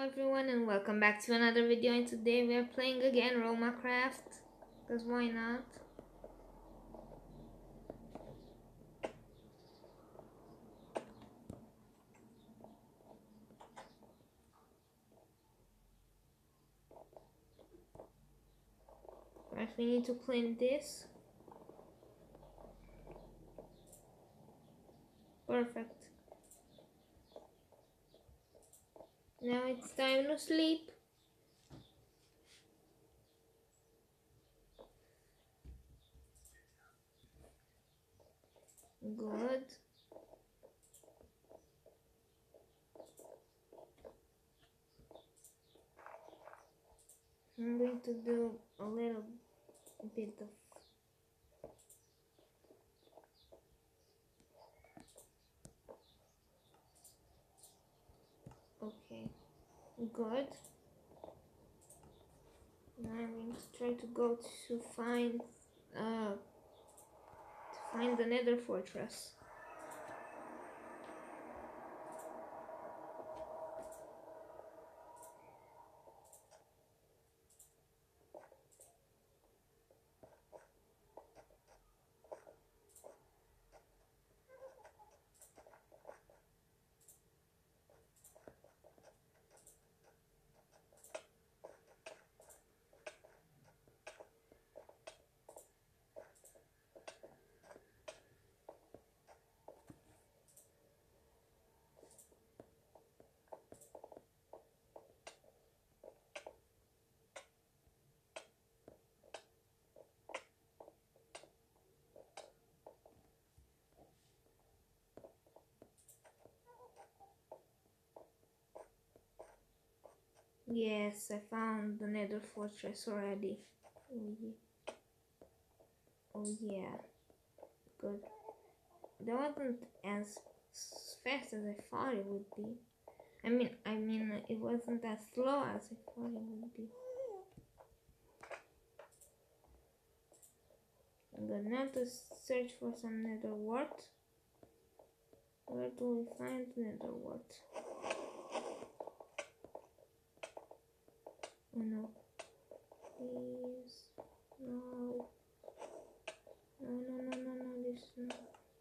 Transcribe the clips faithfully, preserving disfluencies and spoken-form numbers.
everyone and welcome back to another video, and today we are playing again Romacraft, because why not? First we need to clean this. Perfect. Now it's time to sleep. Good. I'm going to do a little bit of okay. Good. Now I'm going to try to go to find uh to find the Nether Fortress. Yes, I found the Nether Fortress already. Oh yeah. Oh yeah. Good. That wasn't as fast as I thought it would be. I mean, I mean, it wasn't as slow as I thought it would be. I'm gonna have to search for some nether wart. Where do we find nether wart? Oh no. Please. No. No, no, no, no, no, this no.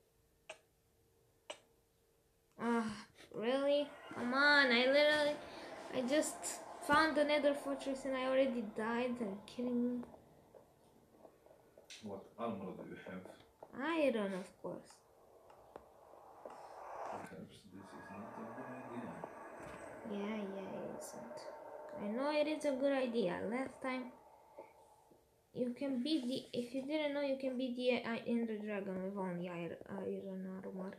Ah, really? Come on, I literally, I just found the nether fortress and I already died. Are you kidding me? What armor do you have? Iron, of course. Perhaps this is not a good idea. Yeah, yeah, it isn't. I know it is a good idea. Last time, you can beat the, if you didn't know, you can beat the uh, Ender Dragon with only iron, iron armor.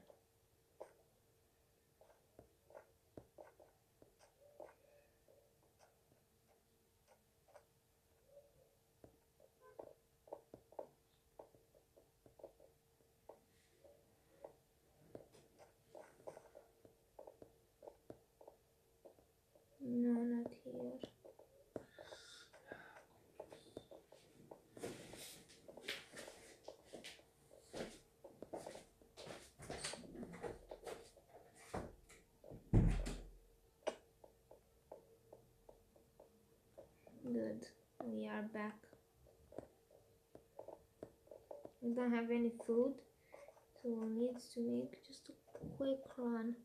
No, not here. Good. We are back. We don't have any food, so we'll need to make just a quick run.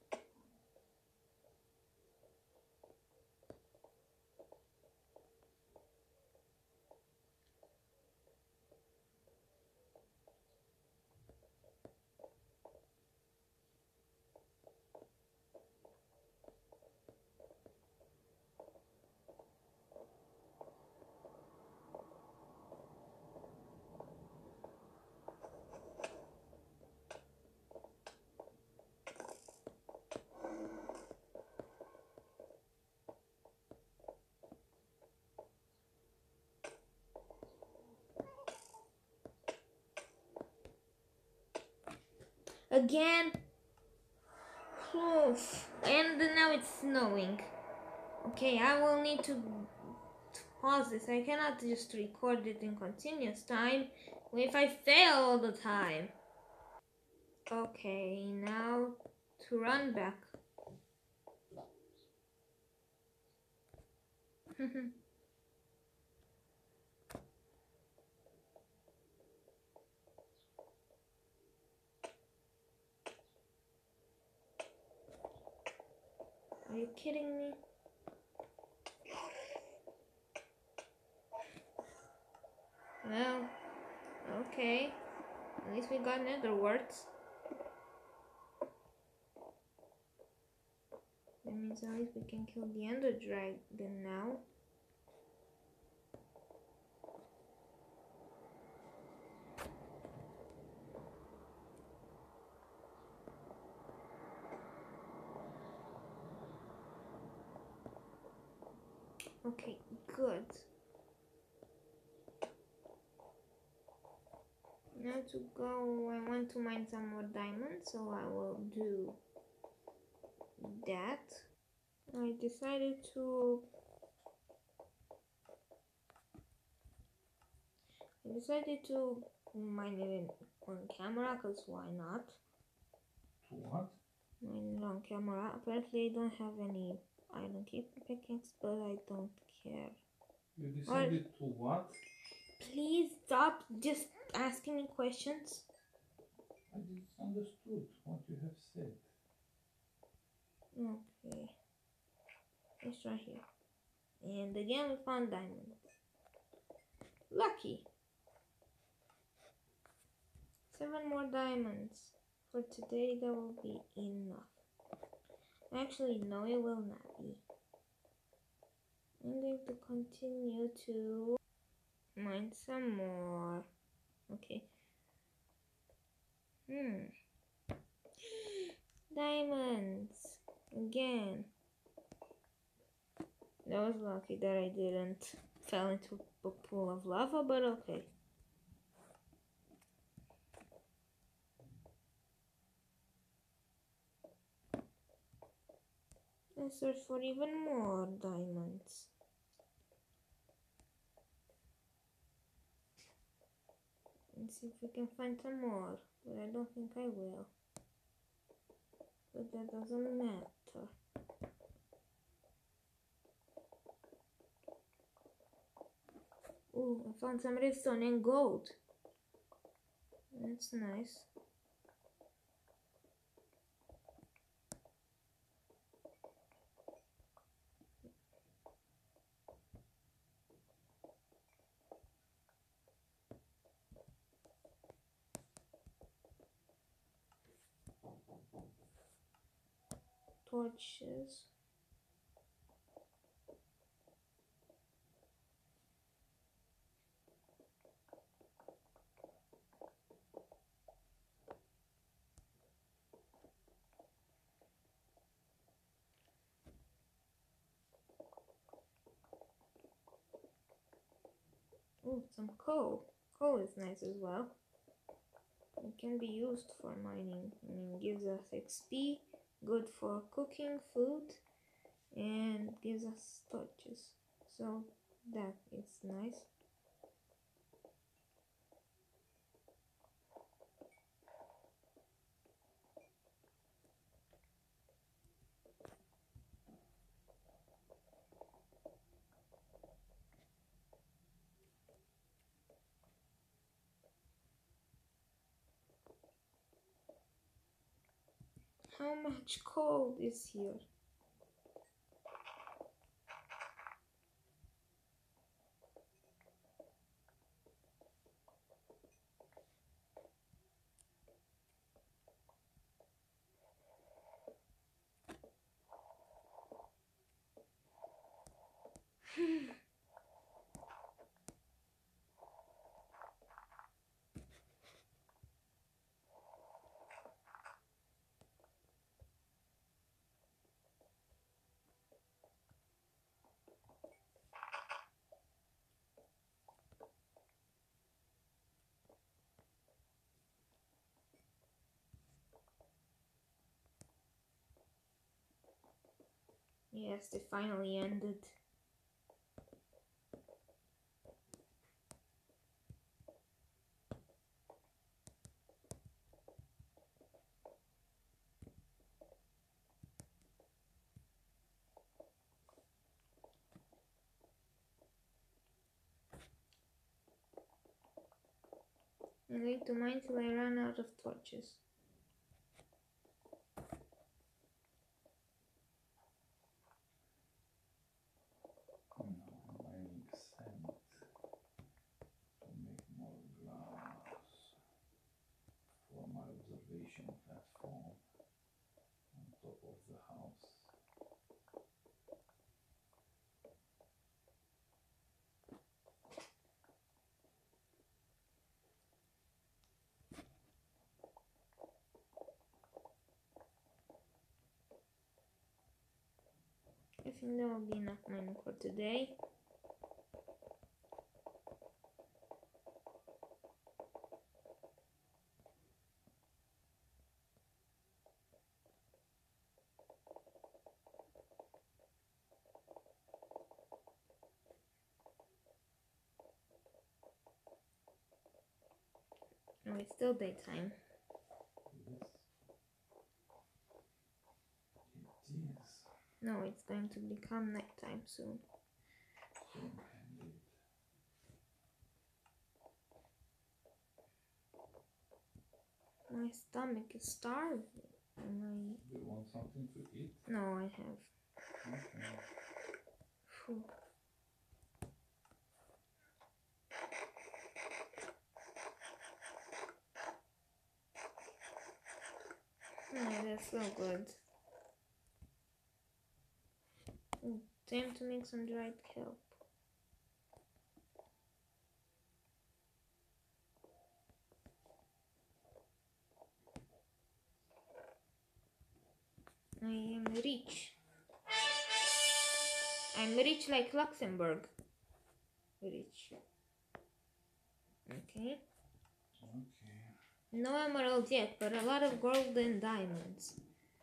Again. Oof. And now it's snowing. Okay, I will need to, to pause this. I cannot just record it in continuous time if I fail all the time. Okay, now to run back. Are you kidding me? Well, okay. At least we got nether warts. That means at least we can kill the ender dragon now. Okay, good. Now to go, I want to mine some more diamonds, so I will do that. I decided to I decided to mine it in, on camera, cause why not? To what? Mine it on camera. Apparently, I don't have any iron keeping pickaxe, but I don't care. You decided to what? Please stop just asking me questions. I just understood what you have said. Okay. It's right here. And again, we found diamond. Lucky. Seven more diamonds. For today, that will be enough. Actually, no, it will not be. I'm going to continue to mine some more. Okay. Hmm. Diamonds. Again. That was lucky that I didn't fell into a pool of lava, but okay. Let's search for even more diamonds. And see if we can find some more, but I don't think I will. But that doesn't matter. Ooh, I found some redstone and gold. That's nice. Torches. Ooh, some coal. Coal is nice as well. It can be used for mining. I mean, it gives us X P, good for cooking food, and gives us torches. So that is nice. How much coal is here? Yes, they finally ended. I'm going to mine till I run out of torches. No, mining sand to make more glass for my observation platform on top of the house. I think there will be enough mining for today. No, it's still daytime. Yes, it is. No, it's going to become nighttime soon. So indeed. My stomach is starving. My... Do you want something to eat? No, I have. Okay. Phew. Oh, that's so good. Ooh, time to make some dried kelp. I am rich. I'm rich like Luxembourg. Rich. Okay. Okay. No emeralds yet, but a lot of gold and diamonds.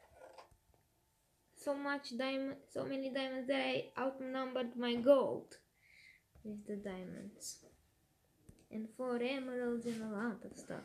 So much diamond, so many diamonds that I outnumbered my gold with the diamonds. And four emeralds and a lot of stuff.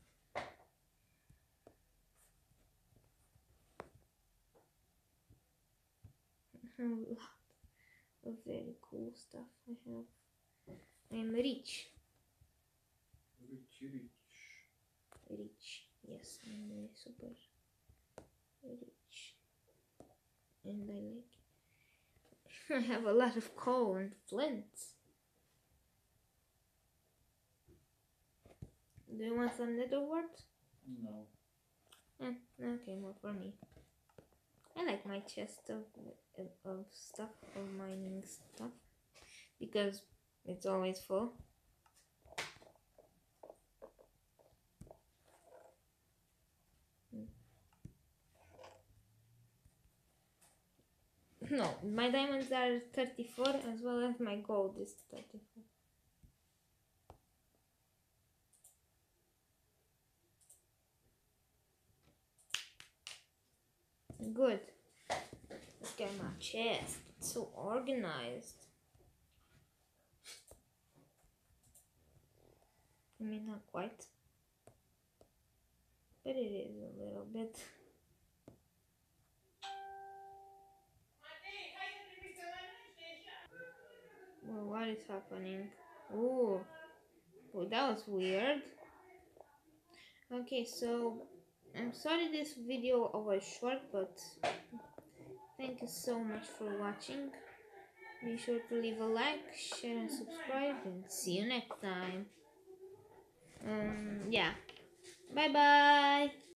A lot of very cool stuff I have. I'm rich. Rich, rich. Rich. Yes, I'm very super rich. And I like I have a lot of coal and flints. Do you want some nether wart? No. Eh, okay, more for me. I like my chest of, of stuff, of mining stuff, because it's always full. No, my diamonds are thirty-four as well as my gold is thirty-four. Good. Look at my chest. It's so organized. I mean, not quite. But it is a little bit. Well, what is happening? Ooh. Oh, that was weird. Okay, so I'm sorry this video was short, but thank you so much for watching. Be sure to leave a like, share and subscribe, and see you next time. Um, yeah. Bye bye!